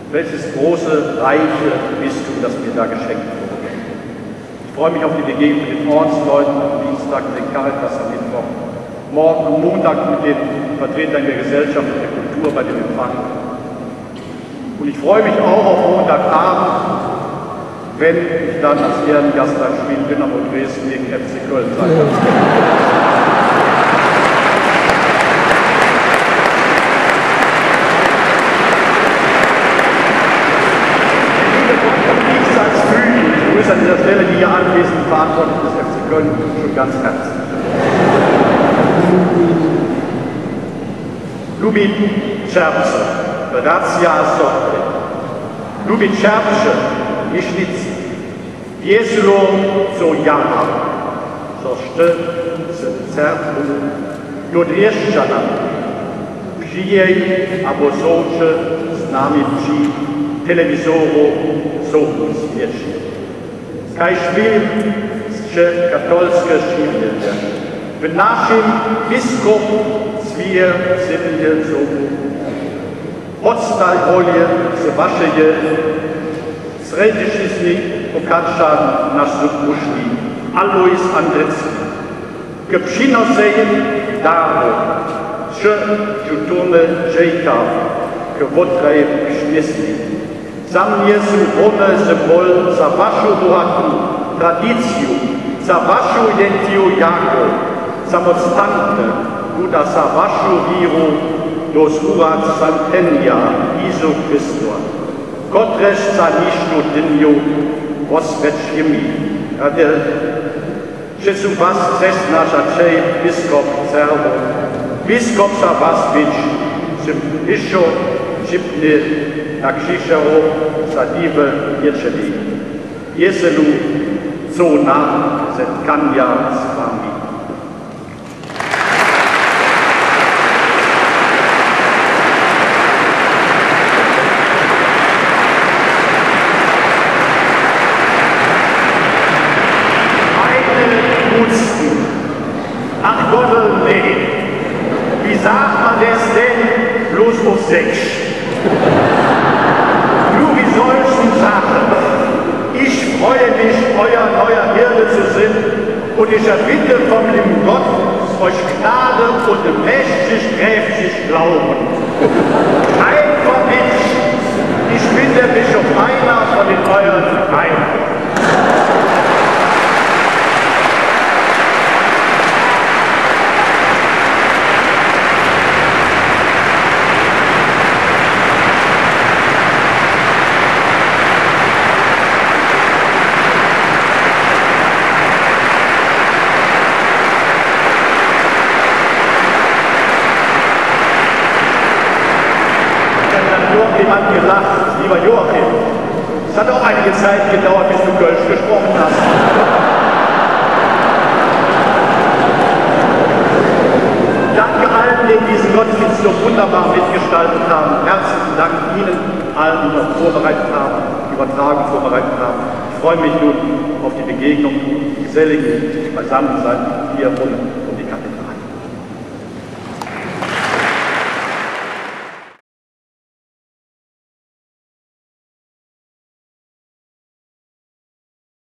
welches große, reiche Bistum, das mir da geschenkt wurde. Ich freue mich auf die Begegnung mit den Ordensleuten am Dienstag, mit den Caritas am Mittwoch, morgen am Montag mit den Vertretern der Gesellschaft und der Kultur bei dem Empfang. Und ich freue mich auch auf Montagabend, wenn ich dann als Ehrengast beim Spiel Dynamo Dresden gegen FC Köln sein kann. Ich grüße an dieser Stelle die hier anwesenden Verantwortlichen des FC Köln schon ganz herzlich. Ljubit Čerpče, Racja Sofre. Ljubit Čerpče, Mišnici, Vjesilo co jama, co šte se cerku, Jodrieščana, přijej abo souče s námi při televizoru souhus věčný. Kaj švil sče katolske šivljenje. V našem biskupu svije zemlje zovu. Odstaj volje se vašeje, središi z njih pokačan naš zupušni, Alois Andrecki. K přinosejem dáru, če čutome žejkav, k votrajem štěstí. Za mnie zrówone symbol za waszą bohatą tradycję, za waszą identię jako samostantne, kuda za waszą wiru do zúrad Santenia Jezu Chrystusa, kotreż za niższą dniu oswiecimy. Że su was też nasza czej biskop Cerwo, biskop za was być, czym jeszcze szybny na krzyżeru sadiwe wieczeli. Jeselu, co nam zetkania z wami. Meine Gutsten, ach Gott, nee, wie sagt man das denn bloß auf Sächsisch? Nur wie solchen Sachen. Ich freue mich, euer neuer Hirte zu sein und ich erbitte vom lieben Gott, euch Gnade und mächtig, kräftig Glauben. Einfach mich, ich bin der Bischof Rainer von den euren Gemeinden. Hat gesagt, lieber Joachim, es hat auch einige Zeit gedauert, bis du Kölsch gesprochen hast. Danke allen, die diesen Gottesdienst so wunderbar mitgestaltet haben. Herzlichen Dank Ihnen allen, die noch vorbereitet haben, übertragen vorbereitet haben. Ich freue mich nun auf die Begegnung, die geselligen Beisammensein hier unten.